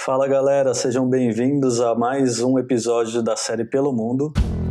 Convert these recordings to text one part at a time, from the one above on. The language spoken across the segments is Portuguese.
Fala galera, sejam bem-vindos a mais um episódio da série Pelo Mundo.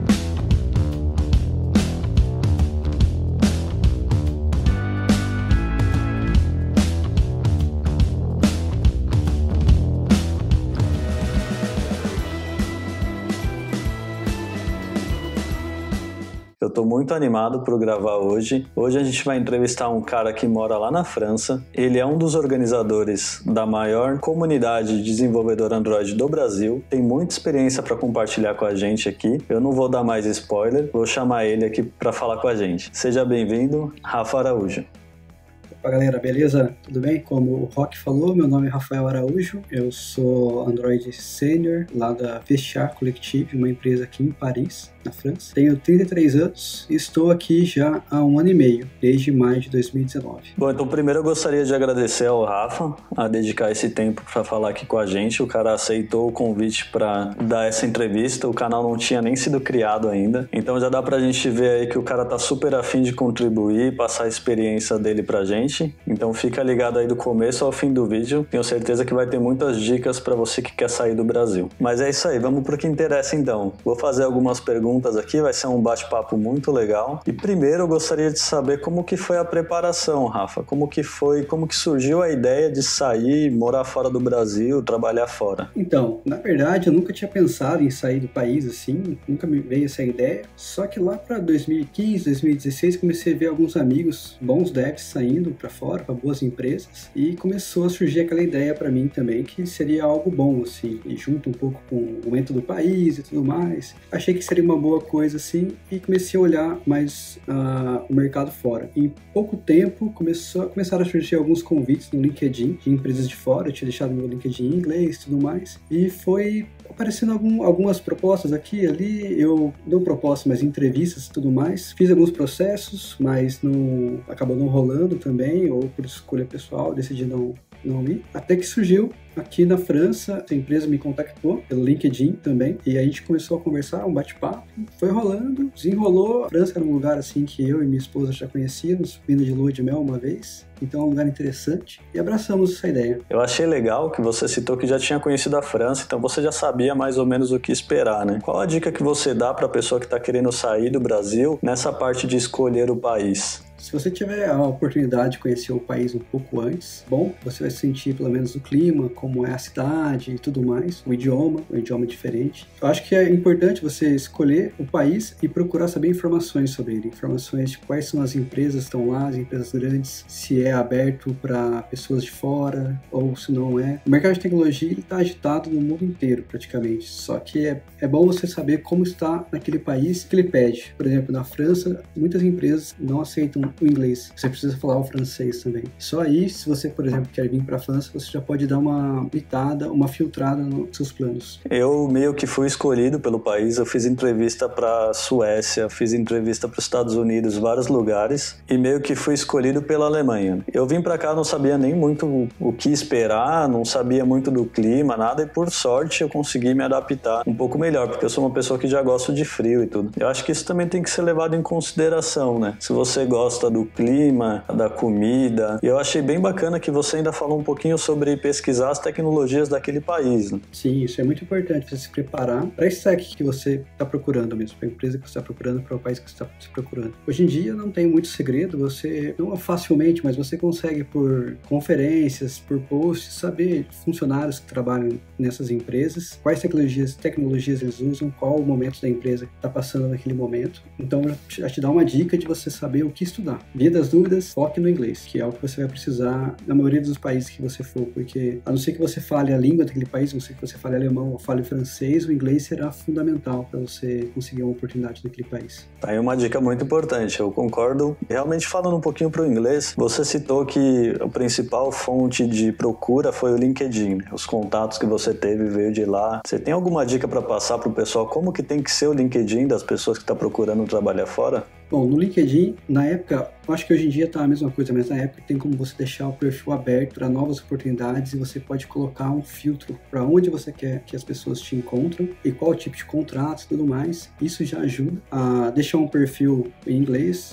Eu tô muito animado por gravar hoje. Hoje a gente vai entrevistar um cara que mora lá na França. Ele é um dos organizadores da maior comunidade de desenvolvedor Android do Brasil. Tem muita experiência para compartilhar com a gente aqui. Eu não vou dar mais spoiler, vou chamar ele aqui para falar com a gente. Seja bem-vindo, Rafa Araújo. Opa, galera, beleza? Tudo bem? Como o Rock falou, meu nome é Rafael Araújo, eu sou Android Senior lá da Vestiaire Collective, uma empresa aqui em Paris, na França. Tenho 33 anos e estou aqui já há 1 ano e meio, desde maio de 2019. Bom, então primeiro eu gostaria de agradecer ao Rafa a dedicar esse tempo para falar aqui com a gente. O cara aceitou o convite para dar essa entrevista, o canal não tinha nem sido criado ainda, então já dá pra gente ver aí que o cara tá super afim de contribuir, passar a experiência dele pra gente. Então fica ligado aí do começo ao fim do vídeo, tenho certeza que vai ter muitas dicas para você que quer sair do Brasil. Mas é isso aí, vamos pro que interessa então. Vou fazer algumas perguntas aqui, vai ser um bate-papo muito legal. E primeiro eu gostaria de saber como que foi a preparação, Rafa, como que surgiu a ideia de sair, morar fora do Brasil, trabalhar fora? Então, na verdade eu nunca tinha pensado em sair do país assim, nunca me veio essa ideia, só que lá para 2015, 2016 comecei a ver alguns amigos, bons devs saindo para fora, para boas empresas, e começou a surgir aquela ideia para mim também que seria algo bom, assim, e junto um pouco com o momento do país e tudo mais. Achei que seria uma boa coisa, assim, e comecei a olhar mais o mercado fora. Em pouco tempo, começaram a surgir alguns convites no LinkedIn de empresas de fora, eu tinha deixado meu LinkedIn em inglês e tudo mais, e foi aparecendo algumas propostas aqui e ali, não propostas, mas entrevistas e tudo mais. Fiz alguns processos, mas acabou não rolando também, ou por escolha pessoal, decidi não ir. Até que surgiu aqui na França, essa empresa me contactou pelo LinkedIn também, e a gente começou a conversar, um bate-papo, foi rolando, desenrolou. A França era um lugar assim que eu e minha esposa já conhecíamos, vindo de lua de mel uma vez, então é um lugar interessante, e abraçamos essa ideia. Eu achei legal que você citou que já tinha conhecido a França, então você já sabia mais ou menos o que esperar, né? Qual a dica que você dá para a pessoa que está querendo sair do Brasil nessa parte de escolher o país? Se você tiver a oportunidade de conhecer o país um pouco antes, bom, você vai sentir pelo menos o clima, como é a cidade e tudo mais, o idioma diferente. Eu acho que é importante você escolher o país e procurar saber informações sobre ele, informações de quais são as empresas que estão lá, as empresas grandes, se é aberto para pessoas de fora ou se não é. O mercado de tecnologia está agitado no mundo inteiro praticamente, só que é bom você saber como está naquele país que ele pede. Por exemplo, na França, muitas empresas não aceitam o inglês, você precisa falar o francês também. Só aí, se você, por exemplo, quer vir para a França, você já pode dar uma filtrada nos seus planos. Eu meio que fui escolhido pelo país, eu fiz entrevista para Suécia, fiz entrevista para os Estados Unidos, vários lugares, e meio que fui escolhido pela Alemanha. Eu vim para cá, não sabia nem muito o que esperar, não sabia muito do clima, nada, e por sorte eu consegui me adaptar um pouco melhor, porque eu sou uma pessoa que já gosta de frio e tudo. Eu acho que isso também tem que ser levado em consideração, né? Se você gosta do clima, da comida. E eu achei bem bacana que você ainda falou um pouquinho sobre pesquisar as tecnologias daquele país, né? Sim, isso é muito importante, você se preparar para esse tech que você está procurando mesmo, para a empresa que você está procurando, para o país que você está se procurando. Hoje em dia não tem muito segredo, você, não facilmente, mas você consegue por conferências, por posts, saber funcionários que trabalham nessas empresas, quais tecnologias eles usam, qual o momento da empresa que está passando naquele momento. Então, já te dá uma dica de você saber o que estudar. Via das dúvidas, foque no inglês, que é o que você vai precisar na maioria dos países que você for, porque a não ser que você fale a língua daquele país, a não ser que você fale alemão ou fale francês, o inglês será fundamental para você conseguir uma oportunidade naquele país. Tá aí uma dica muito importante, eu concordo. Realmente, falando um pouquinho para o inglês, você citou que a principal fonte de procura foi o LinkedIn, né? Os contatos que você teve veio de lá. Você tem alguma dica para passar para o pessoal como que tem que ser o LinkedIn das pessoas que estão procurando trabalhar fora? Bom, no LinkedIn, na época, eu acho que hoje em dia tá a mesma coisa, mas na época tem como você deixar o perfil aberto para novas oportunidades e você pode colocar um filtro para onde você quer que as pessoas te encontram e qual tipo de contratos e tudo mais. Isso já ajuda a deixar um perfil em inglês.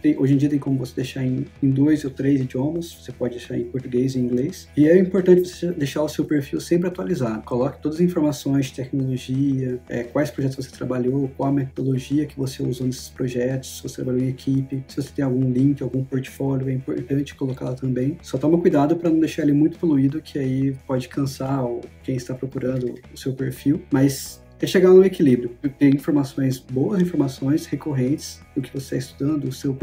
hoje em dia tem como você deixar em 2 ou 3 idiomas, você pode deixar em português e inglês. E é importante você deixar o seu perfil sempre atualizado. Coloque todas as informações de tecnologia, quais projetos você trabalhou, qual a metodologia que você usou nesses projetos, se você trabalhou em equipe, se você tem algum link, algum portfólio, é importante colocá-lo também. Só toma cuidado para não deixar ele muito poluído, que aí pode cansar quem está procurando o seu perfil, mas é chegar no equilíbrio, ter informações, boas informações recorrentes do que você está estudando,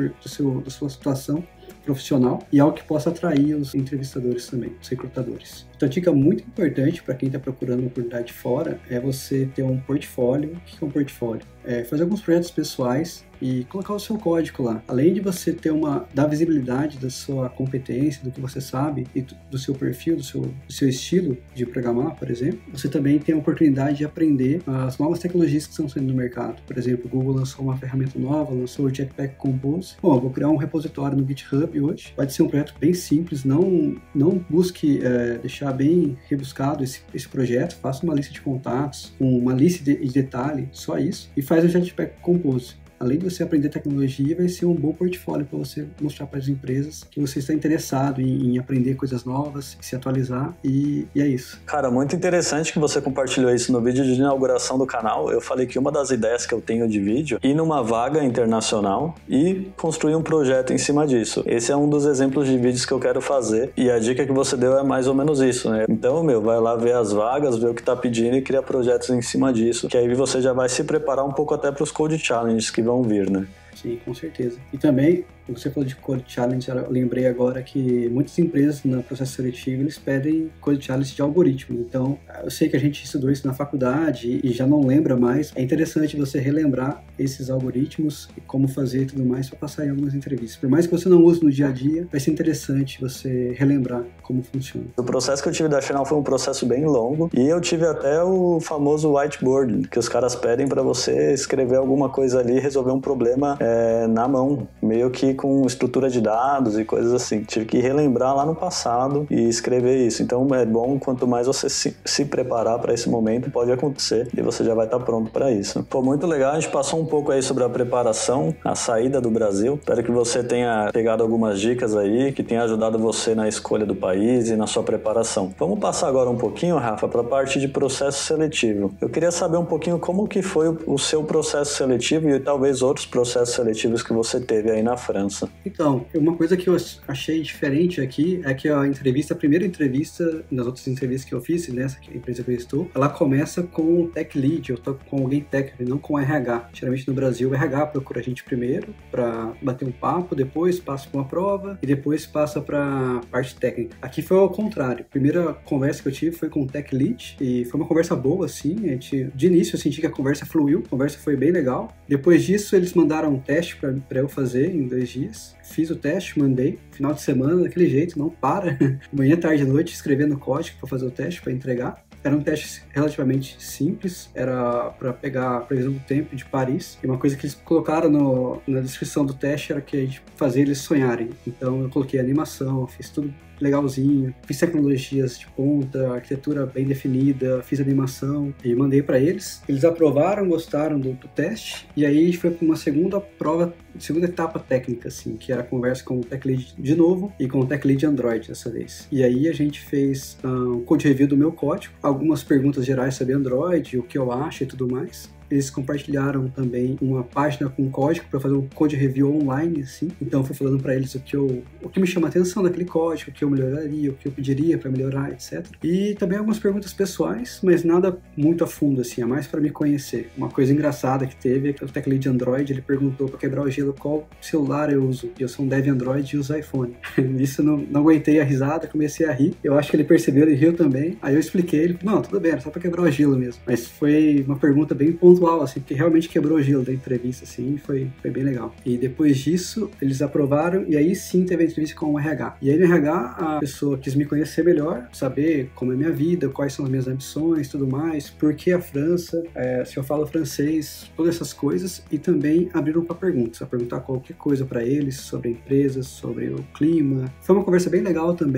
da sua situação profissional e algo que possa atrair os entrevistadores também, os recrutadores. Então, a dica muito importante para quem está procurando uma oportunidade fora é você ter um portfólio. O que é um portfólio? Fazer alguns projetos pessoais e colocar o seu código lá. Além de você dar visibilidade da sua competência, do que você sabe e do seu perfil, do seu estilo de programar, por exemplo, você também tem a oportunidade de aprender as novas tecnologias que estão saindo no mercado. Por exemplo, o Google lançou uma ferramenta nova, lançou o Jetpack Compose. Bom, eu vou criar um repositório no GitHub hoje. Pode ser um projeto bem simples, não busque deixar bem rebuscado esse projeto. Faça uma lista de contatos, uma lista de detalhe, só isso, e faz o Jetpack Compose. Além de você aprender tecnologia, vai ser um bom portfólio para você mostrar para as empresas que você está interessado em aprender coisas novas, se atualizar, e é isso. Cara, muito interessante que você compartilhou isso no vídeo de inauguração do canal. Eu falei que uma das ideias que eu tenho de vídeo é ir numa vaga internacional e construir um projeto em cima disso. Esse é um dos exemplos de vídeos que eu quero fazer, e a dica que você deu é mais ou menos isso, né? Então, vai lá ver as vagas, ver o que tá pedindo e criar projetos em cima disso, que aí você já vai se preparar um pouco até para os Code Challenges que vão vir, né? Sim, com certeza. E também, você falou de Code Challenge, eu lembrei agora que muitas empresas no processo seletivo, eles pedem Code Challenge de algoritmo. Então, eu sei que a gente estudou isso na faculdade e já não lembra mais. É interessante você relembrar esses algoritmos e como fazer e tudo mais para passar em algumas entrevistas. Por mais que você não use no dia a dia, vai ser interessante você relembrar como funciona. O processo que eu tive da Chanel foi um processo bem longo, e eu tive até o famoso whiteboard, que os caras pedem para você escrever alguma coisa ali e resolver um problema na mão, meio que com estrutura de dados e coisas assim. Tive que relembrar lá no passado e escrever isso. Então é bom, quanto mais você se preparar para esse momento, pode acontecer e você já vai estar pronto para isso. Foi muito legal, a gente passou um pouco aí sobre a preparação, a saída do Brasil. Espero que você tenha pegado algumas dicas aí, que tenha ajudado você na escolha do país e na sua preparação. Vamos passar agora um pouquinho, Rafa, para a parte de processo seletivo. Eu queria saber um pouquinho como que foi o seu processo seletivo e talvez outros processos seletivos que você teve aí na França. Então, uma coisa que eu achei diferente aqui é que a primeira entrevista, nas outras entrevistas que eu fiz, nessa empresa que eu estou, ela começa com o tech lead, eu tô com alguém técnico, não com o RH. Geralmente no Brasil, o RH procura a gente primeiro para bater um papo, depois passa por uma prova e depois passa para parte técnica. Aqui foi ao contrário. A primeira conversa que eu tive foi com o tech lead e foi uma conversa boa, assim. De início eu senti que a conversa fluiu, a conversa foi bem legal. Depois disso, eles mandaram um teste para eu fazer em 2 dias. Fiz o teste, mandei. Final de semana, daquele jeito, não para. Manhã, tarde e noite, escrevendo código para fazer o teste, para entregar. Era um teste relativamente simples, era para pegar a previsão do tempo de Paris. E uma coisa que eles colocaram na descrição do teste era que a gente fazia eles sonharem. Então eu coloquei animação, fiz tudo legalzinho, fiz tecnologias de ponta, arquitetura bem definida, fiz animação e mandei para eles. Eles aprovaram, gostaram do teste, e aí a gente foi para uma segunda prova, segunda etapa técnica, assim, que era a conversa com o Tech Lead de novo e com o Tech Lead Android dessa vez. E aí a gente fez um code review do meu código, algumas perguntas gerais sobre Android, o que eu acho e tudo mais. Eles compartilharam também uma página com código para fazer um code review online, assim. Então eu fui falando para eles o que me chama a atenção daquele código, o que eu melhoraria, o que eu pediria para melhorar, etc. E também algumas perguntas pessoais, mas nada muito a fundo, assim, é mais para me conhecer. Uma coisa engraçada que teve é que o Tech Lead Android, ele perguntou para quebrar o gelo qual celular eu uso. E eu sou um dev Android e uso iPhone. Nisso eu não aguentei a risada, comecei a rir. Eu acho que ele percebeu, ele riu também. Aí eu expliquei, ele falou, não, tudo bem, era só para quebrar o gelo mesmo. Mas foi uma pergunta bem pontual, assim, que realmente quebrou o gelo da entrevista, assim, foi bem legal. E depois disso, eles aprovaram, e aí sim teve a entrevista com o RH. E aí no RH, a pessoa quis me conhecer melhor, saber como é a minha vida, quais são as minhas ambições, tudo mais, por que a França, se eu falo francês, todas essas coisas, e também abriram para perguntas, a perguntar qualquer coisa para eles, sobre a empresa, sobre o clima. Foi uma conversa bem legal também.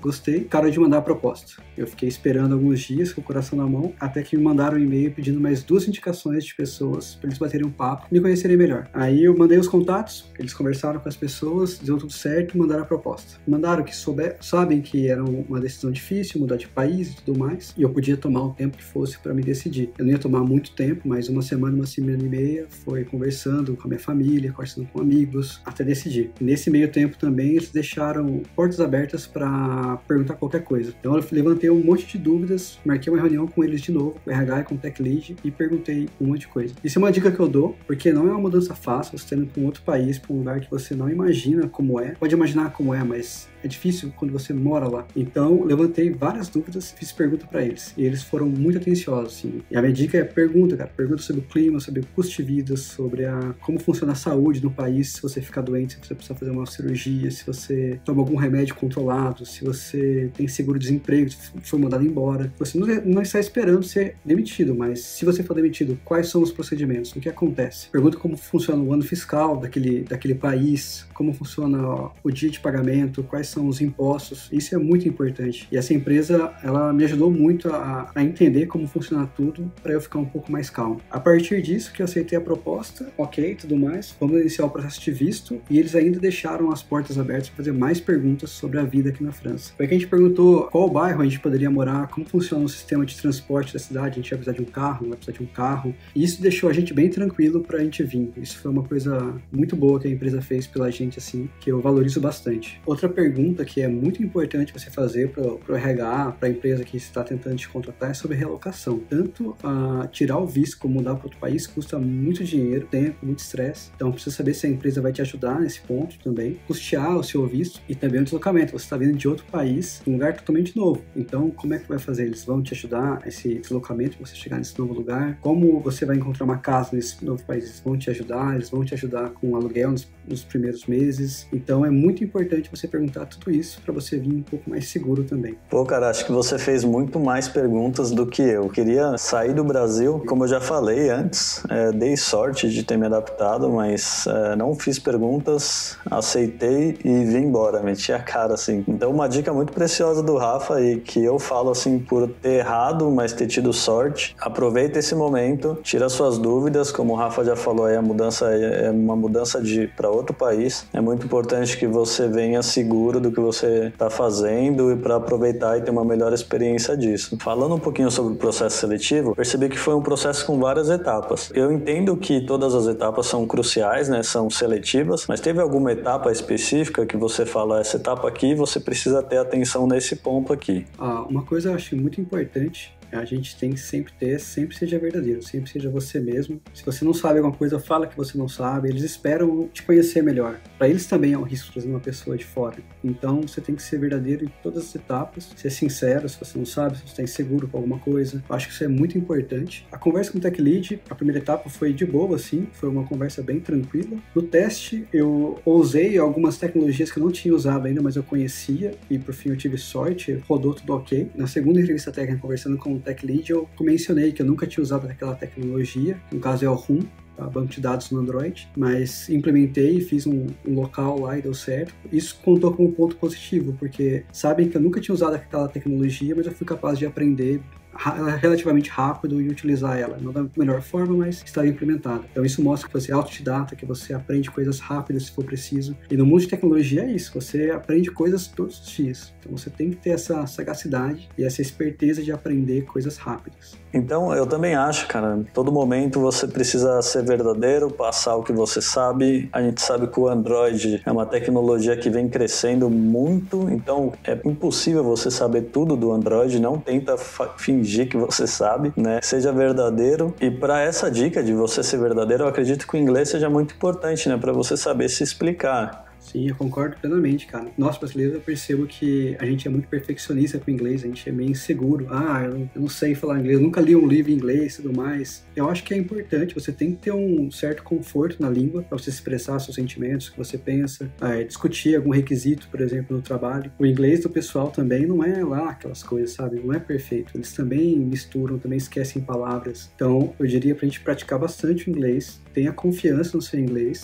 gostei, cara de mandar a proposta. Eu fiquei esperando alguns dias com o coração na mão, até que me mandaram um e-mail pedindo mais 2 indicações de pessoas para eles baterem um papo e me conhecerem melhor. Aí eu mandei os contatos, eles conversaram com as pessoas, deu tudo certo, mandaram a proposta. Mandaram que sabem que era uma decisão difícil, mudar de país e tudo mais, e eu podia tomar o tempo que fosse para me decidir. Eu não ia tomar muito tempo, mas uma semana e meia, foi conversando com a minha família, conversando com amigos, até decidir. E nesse meio tempo também, eles deixaram portas abertas para perguntar qualquer coisa. Então eu levantei um monte de dúvidas, marquei uma reunião com eles de novo, com o RH e com o Tech Lead, e perguntei um monte de coisa. Isso é uma dica que eu dou, porque não é uma mudança fácil, você está indo para um outro país, para um lugar que você não imagina como é. Pode imaginar como é, mas é difícil quando você mora lá. Então, levantei várias dúvidas, fiz pergunta para eles. E eles foram muito atenciosos, assim. E a minha dica é pergunta, cara. Pergunta sobre o clima, sobre o custo de vida, sobre como funciona a saúde no país, se você ficar doente, se você precisa fazer uma cirurgia, se você toma algum remédio controlado, se você tem seguro-desemprego, se foi mandado embora. Você não está esperando ser demitido, mas se você for demitido, quais são os procedimentos? O que acontece? Pergunta como funciona o ano fiscal daquele país, como funciona o dia de pagamento, quais são os impostos. Isso é muito importante. E essa empresa, ela me ajudou muito a entender como funciona tudo para eu ficar um pouco mais calmo. A partir disso que eu aceitei a proposta, ok, tudo mais, vamos iniciar o processo de visto e eles ainda deixaram as portas abertas para fazer mais perguntas sobre a vida aqui na França. Foi que a gente perguntou qual bairro a gente poderia morar, como funciona o sistema de transporte da cidade, a gente vai precisar de um carro, não vai precisar de um carro. E isso deixou a gente bem tranquilo para a gente vir. Isso foi uma coisa muito boa que a empresa fez pela gente, assim, que eu valorizo bastante. Outra pergunta que é muito importante você fazer para o RH, para a empresa que está tentando te contratar, é sobre relocação. Tanto tirar o visto como mudar para outro país custa muito dinheiro, tempo, muito estresse. Então precisa saber se a empresa vai te ajudar nesse ponto também. Custear o seu visto e também o deslocamento. Você está vindo de outro país, um lugar totalmente novo. Então como é que vai fazer? Eles vão te ajudar esse deslocamento, você chegar nesse novo lugar? Como você vai encontrar uma casa nesse novo país? Eles vão te ajudar com o aluguel nos primeiros meses. Então é muito importante você perguntar tudo isso para você vir um pouco mais seguro também. Pô, cara, acho que você fez muito mais perguntas do que eu. Queria sair do Brasil, como eu já falei antes, dei sorte de ter me adaptado, mas não fiz perguntas, aceitei e vim embora, meti a cara, assim. Então uma dica muito preciosa do Rafa e que eu falo, assim, por ter errado, mas ter tido sorte, aproveita esse momento, tira suas dúvidas, como o Rafa já falou aí, a mudança é uma mudança para outro país. É muito importante que você venha seguro do que você está fazendo e para aproveitar e ter uma melhor experiência disso. Falando um pouquinho sobre o processo seletivo, percebi que foi um processo com várias etapas. Eu entendo que todas as etapas são cruciais, né? São seletivas, mas teve alguma etapa específica que você fala, essa etapa aqui você precisa ter atenção nesse ponto aqui? Uma coisa eu acho muito importante, a gente tem que sempre seja verdadeiro, sempre seja você mesmo. Se você não sabe alguma coisa, fala que você não sabe. Eles esperam te conhecer melhor. Para eles também é um risco trazer uma pessoa de fora. Então você tem que ser verdadeiro em todas as etapas, ser sincero se você não sabe, se você está inseguro com alguma coisa. Eu acho que isso é muito importante. A conversa com o Tech Lead, a primeira etapa foi de boa, assim, foi uma conversa bem tranquila. No teste, eu usei algumas tecnologias que eu não tinha usado ainda, mas eu conhecia e por fim eu tive sorte, rodou tudo ok. Na segunda entrevista técnica, conversando com o Tech Lead, eu mencionei que eu nunca tinha usado aquela tecnologia, no caso é o RUM, banco de dados no Android, mas implementei e fiz um local lá e deu certo. Isso contou como ponto positivo, porque sabem que eu nunca tinha usado aquela tecnologia, mas eu fui capaz de aprender relativamente rápido e utilizar ela, não da melhor forma, mas estava implementada. Então isso mostra que você é autodidata, que você aprende coisas rápidas se for preciso. E no mundo de tecnologia é isso, você aprende coisas todos os dias. Então você tem que ter essa sagacidade e essa esperteza de aprender coisas rápidas. Então eu também acho, cara, em todo momento você precisa ser verdadeiro, passar o que você sabe. A gente sabe que o Android é uma tecnologia que vem crescendo muito, então é impossível você saber tudo do Android, não tenta fingir que você sabe, né? Seja verdadeiro. E para essa dica de você ser verdadeiro, eu acredito que o inglês seja muito importante, né? Para você saber se explicar. Sim, eu concordo plenamente, cara. Nós brasileiros, eu percebo que a gente é muito perfeccionista com o inglês, a gente é meio inseguro. Eu não sei falar inglês, eu nunca li um livro em inglês e tudo mais. Eu acho que é importante, você tem que ter um certo conforto na língua para você expressar seus sentimentos, o que você pensa, discutir algum requisito, por exemplo, no trabalho. O inglês do pessoal também não é lá aquelas coisas, sabe? Não é perfeito. Eles também misturam, também esquecem palavras. Então, eu diria pra gente praticar bastante o inglês, tenha confiança no seu inglês,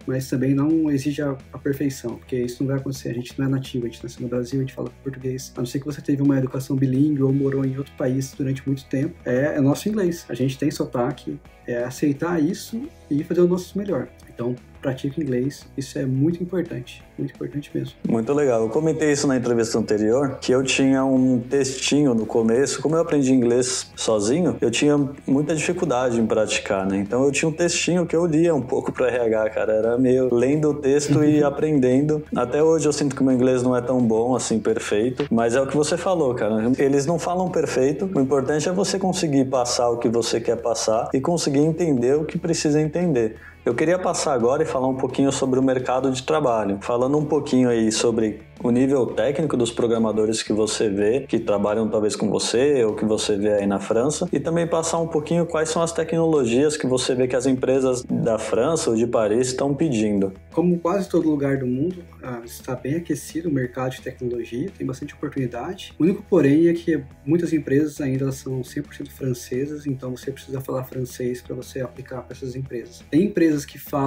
mas também não exige a perfeição, porque isso não vai acontecer. A gente não é nativo, a gente nasceu no Brasil, a gente fala português. A não ser que você teve uma educação bilíngue ou morou em outro país durante muito tempo, é nosso inglês. A gente tem sotaque, é aceitar isso e fazer o nosso melhor. Então, pratique inglês, isso é muito importante mesmo. Muito legal. Eu comentei isso na entrevista anterior, que eu tinha um textinho no começo, como eu aprendi inglês sozinho, eu tinha muita dificuldade em praticar, né? Então eu tinha um textinho que eu lia um pouco pro RH, cara, era meio lendo o texto e aprendendo. Até hoje eu sinto que o meu inglês não é tão bom, assim, perfeito, mas é o que você falou, cara, eles não falam perfeito, o importante é você conseguir passar o que você quer passar e conseguir entender o que precisa entender. Eu queria passar agora e falar um pouquinho sobre o mercado de trabalho, falando um pouquinho aí sobre o nível técnico dos programadores que você vê, que trabalham talvez com você ou que você vê aí na França, e também passar um pouquinho quais são as tecnologias que você vê que as empresas da França ou de Paris estão pedindo. Como quase todo lugar do mundo, está bem aquecido o mercado de tecnologia, tem bastante oportunidade. O único porém é que muitas empresas ainda são 100% francesas, então você precisa falar francês para você aplicar para essas empresas. Tem empresas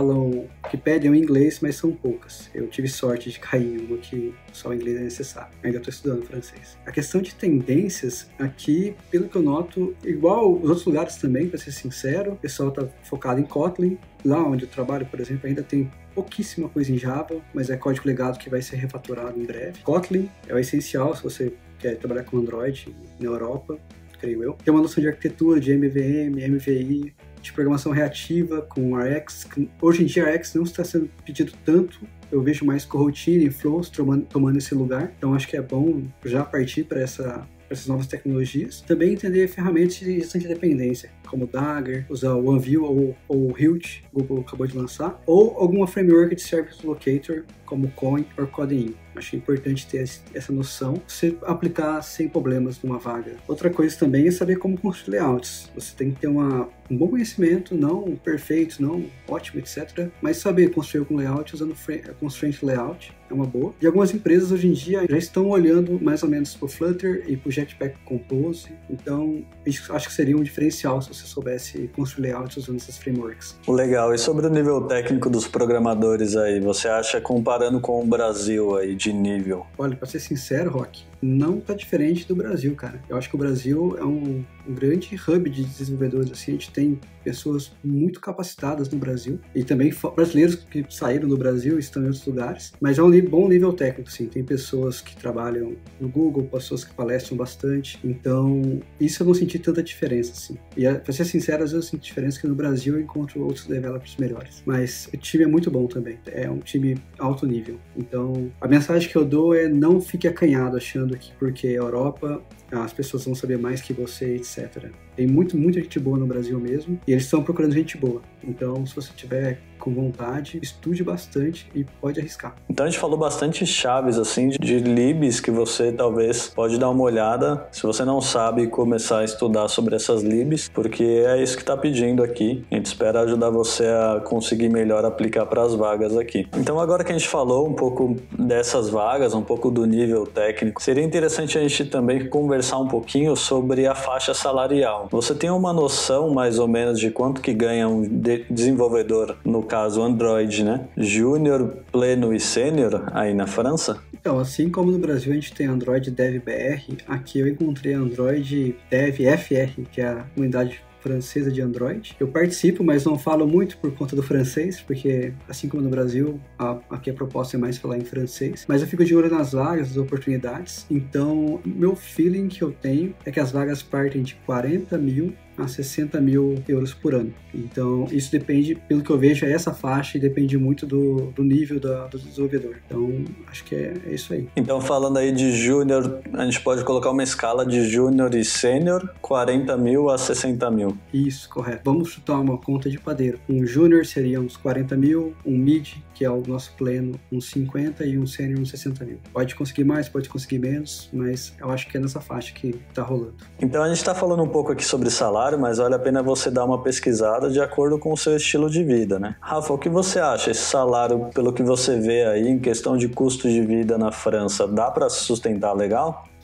que pedem o inglês, mas são poucas. Eu tive sorte de cair em uma que só o inglês é necessário. Ainda estou estudando francês. A questão de tendências aqui, pelo que eu noto, igual os outros lugares também, para ser sincero, o pessoal está focado em Kotlin. Lá onde eu trabalho, por exemplo, ainda tem pouquíssima coisa em Java, mas é código legado que vai ser refatorado em breve. Kotlin é o essencial se você quer trabalhar com Android na Europa, creio eu. Tem uma noção de arquitetura, de MVM, MVI, de programação reativa com RX. Hoje em dia, RX não está sendo pedido tanto. Eu vejo mais coroutine e flows tomando esse lugar. Então, acho que é bom já partir para essas novas tecnologias. Também entender ferramentas de gestão de dependência, como Dagger, usar o OneView ou o Hilt, Google acabou de lançar, ou alguma framework de Service Locator, como Coin ou Codein. Acho importante ter essa noção, você aplicar sem problemas numa vaga. Outra coisa também é saber como construir layouts. Você tem que ter um bom conhecimento, não perfeito, não ótimo, etc. Mas saber construir com layout usando Constraint Layout é uma boa. E algumas empresas hoje em dia já estão olhando mais ou menos para o Flutter e para o Jetpack Compose. Então, acho que seria um diferencial se você soubesse construir layouts usando essas frameworks. Legal. E sobre o nível técnico dos programadores aí, você acha, comparando com o Brasil aí, de nível? Olha, para ser sincero, Rock, não tá diferente do Brasil, cara. Eu acho que o Brasil é um grande hub de desenvolvedores, assim, a gente tem pessoas muito capacitadas no Brasil e também brasileiros que saíram do Brasil e estão em outros lugares, mas é um bom nível técnico, sim. Tem pessoas que trabalham no Google, pessoas que palestram bastante, então isso eu não senti tanta diferença, assim. E pra ser sincero, às vezes eu sinto diferença que no Brasil eu encontro outros developers melhores, mas o time é muito bom também, é um time alto nível. Então a mensagem que eu dou é não fique acanhado achando que porque a Europa as pessoas vão saber mais que você, etc. Tem muita gente boa no Brasil mesmo, e eles estão procurando gente boa. Então, se você tiver com vontade, estude bastante e pode arriscar. Então a gente falou bastante chaves assim de libs que você talvez pode dar uma olhada se você não sabe começar a estudar sobre essas libs, porque é isso que está pedindo aqui. A gente espera ajudar você a conseguir melhor aplicar para as vagas aqui. Então agora que a gente falou um pouco dessas vagas, um pouco do nível técnico, seria interessante a gente também conversar um pouquinho sobre a faixa salarial. Você tem uma noção mais ou menos de quanto que ganha um desenvolvedor, no caso Android, né? Júnior, pleno e sênior aí na França? Então, assim como no Brasil a gente tem Android Dev BR, aqui eu encontrei Android Dev FR, que é a unidade francesa de Android. Eu participo, mas não falo muito por conta do francês, porque assim como no Brasil, aqui a proposta é mais falar em francês, mas eu fico de olho nas vagas, nas oportunidades. Então, meu feeling que eu tenho é que as vagas partem de 40 mil a 60 mil euros por ano. Então, isso depende, pelo que eu vejo, é essa faixa e depende muito do nível do desenvolvedor. Então, acho que é isso aí. Então, falando aí de júnior, a gente pode colocar uma escala de júnior e sênior, 40 mil a 60 mil. Isso, correto. Vamos chutar uma conta de padeiro. Um júnior seria uns 40 mil, um mid, que é o nosso pleno, uns 50 e um sênior uns 60 mil. Pode conseguir mais, pode conseguir menos, mas eu acho que é nessa faixa que tá rolando. Então, a gente tá falando um pouco aqui sobre salário, mas vale a pena você dar uma pesquisada de acordo com o seu estilo de vida, né? Rafa, o que você acha? Esse salário, pelo que você vê aí, em questão de custo de vida na França, dá para se sustentar legal?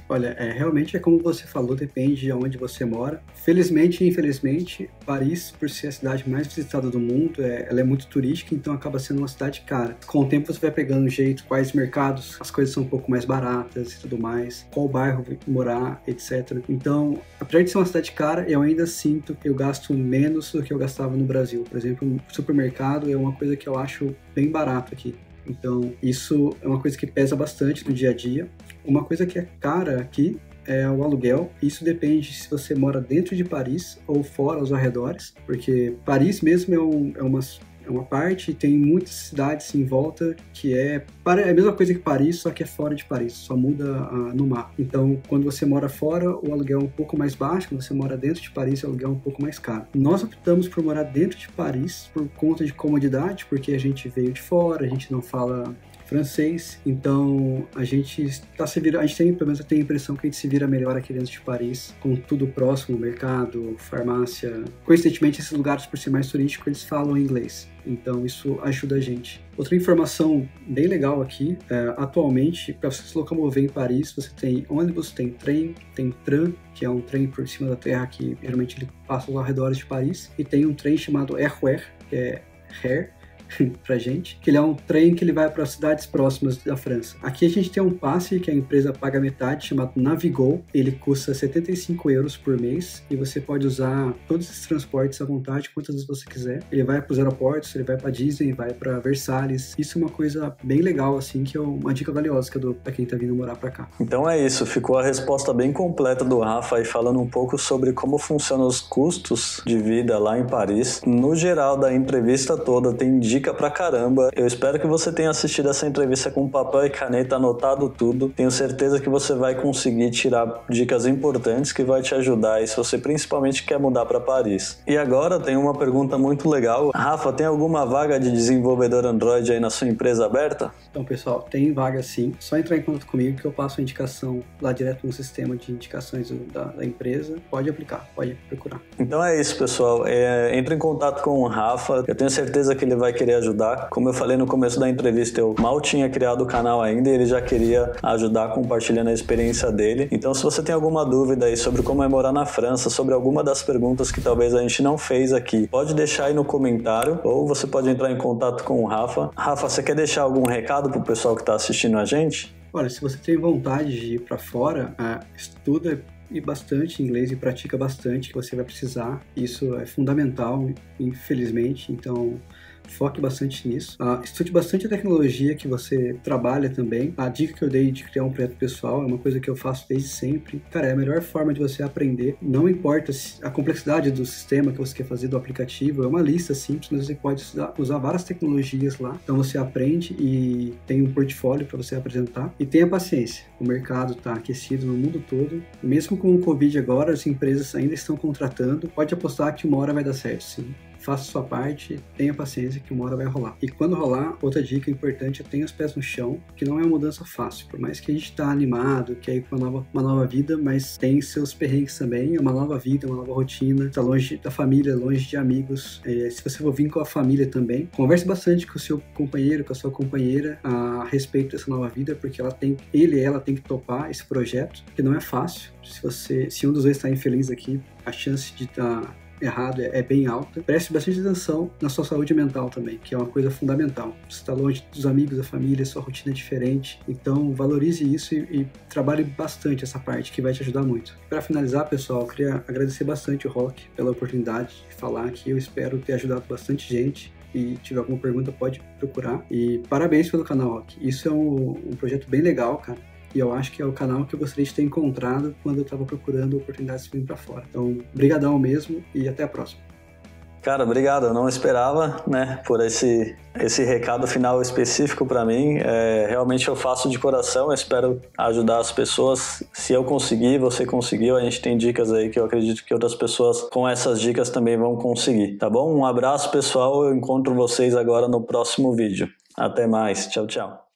Olha, realmente é como você falou, depende de onde você mora. Felizmente e infelizmente, Paris, por ser a cidade mais visitada do mundo, ela é muito turística, então acaba sendo uma cidade cara. Com o tempo você vai pegando o jeito, quais mercados, as coisas são um pouco mais baratas e tudo mais, qual bairro morar, etc. Então, apesar de ser uma cidade cara, eu ainda sinto que eu gasto menos do que eu gastava no Brasil. Por exemplo, um supermercado é uma coisa que eu acho bem barato aqui. Então, isso é uma coisa que pesa bastante no dia a dia. Uma coisa que é cara aqui é o aluguel. Isso depende se você mora dentro de Paris ou fora, aos arredores, porque Paris mesmo é uma parte, e tem muitas cidades em volta que é a mesma coisa que Paris, só que é fora de Paris, só muda no mapa. Então, quando você mora fora, o aluguel é um pouco mais baixo, quando você mora dentro de Paris, o aluguel é um pouco mais caro. Nós optamos por morar dentro de Paris por conta de comodidade, porque a gente veio de fora, a gente não fala francês, então a gente está se virando, a gente tem, pelo menos eu tenho a impressão que a gente se vira melhor aqui dentro de Paris, com tudo próximo, mercado, farmácia. Coincidentemente, esses lugares, por ser mais turísticos, eles falam inglês, então isso ajuda a gente. Outra informação bem legal aqui, atualmente, para você se locomover em Paris, você tem ônibus, tem trem, tem tram, que é um trem por cima da terra que geralmente ele passa aos arredores de Paris, e tem um trem chamado RER, que é RER, pra gente, que ele é um trem que ele vai para cidades próximas da França. Aqui a gente tem um passe que a empresa paga metade, chamado Navigo. Ele custa 75 euros por mês e você pode usar todos esses transportes à vontade, quantas vezes você quiser. Ele vai para os aeroportos, ele vai para Disney, vai para Versalhes. Isso é uma coisa bem legal, assim, que é uma dica valiosa que eu dou para quem tá vindo morar para cá. Então é isso, ficou a resposta bem completa do Rafa aí falando um pouco sobre como funcionam os custos de vida lá em Paris. No geral da entrevista toda tem dica pra caramba. Eu espero que você tenha assistido essa entrevista com papel e caneta, anotado tudo. Tenho certeza que você vai conseguir tirar dicas importantes que vai te ajudar aí se você principalmente quer mudar para Paris. E agora tem uma pergunta muito legal. Rafa, tem alguma vaga de desenvolvedor Android aí na sua empresa aberta? Então, pessoal, tem vaga sim. Só entrar em contato comigo que eu passo a indicação lá direto no sistema de indicações da empresa. Pode aplicar, pode procurar. Então é isso, pessoal. Entre em contato com o Rafa. Eu tenho certeza que ele vai querer ajudar. Como eu falei no começo da entrevista, eu mal tinha criado o canal ainda e ele já queria ajudar compartilhando a experiência dele. Então, se você tem alguma dúvida aí sobre como é morar na França, sobre alguma das perguntas que talvez a gente não fez aqui, pode deixar aí no comentário ou você pode entrar em contato com o Rafa. Rafa, você quer deixar algum recado pro pessoal que está assistindo a gente? Olha, se você tem vontade de ir para fora, estuda e bastante inglês e pratica bastante, que você vai precisar. Isso é fundamental, infelizmente, então foque bastante nisso. Estude bastante a tecnologia que você trabalha também. A dica que eu dei de criar um projeto pessoal é uma coisa que eu faço desde sempre. Cara, é a melhor forma de você aprender. Não importa a complexidade do sistema que você quer fazer, do aplicativo, é uma lista simples, mas você pode usar várias tecnologias lá. Então você aprende e tem um portfólio para você apresentar. E tenha paciência. O mercado está aquecido no mundo todo. Mesmo com o Covid agora, as empresas ainda estão contratando. Pode apostar que uma hora vai dar certo, sim. Faça sua parte, tenha paciência que uma hora vai rolar. E quando rolar, outra dica importante é tenha os pés no chão, que não é uma mudança fácil. Por mais que a gente tá animado, quer ir para uma nova vida, mas tem seus perrengues também. É uma nova vida, uma nova rotina. Tá longe da família, longe de amigos. Se você for vir com a família também, converse bastante com o seu companheiro, com a sua companheira a respeito dessa nova vida, porque ela tem que topar esse projeto, que não é fácil. Se um dos dois está infeliz aqui, a chance de estar errado é bem alta. Preste bastante atenção na sua saúde mental também, que é uma coisa fundamental. Você está longe dos amigos, da família, sua rotina é diferente, então valorize isso e trabalhe bastante essa parte, que vai te ajudar muito. Para finalizar, pessoal, eu queria agradecer bastante o Rock pela oportunidade de falar aqui. Eu espero ter ajudado bastante gente. E tiver alguma pergunta, pode procurar. E parabéns pelo canal, Rock. Isso é um projeto bem legal, cara. E eu acho que é o canal que eu gostaria de ter encontrado quando eu estava procurando oportunidades de vir para fora. Então, brigadão mesmo e até a próxima. Cara, obrigado. Eu não esperava, né, por esse recado final específico para mim. Realmente eu faço de coração. Eu espero ajudar as pessoas. Se eu conseguir, você conseguiu. A gente tem dicas aí que eu acredito que outras pessoas com essas dicas também vão conseguir. Tá bom? Um abraço, pessoal. Eu encontro vocês agora no próximo vídeo. Até mais. Tchau, tchau.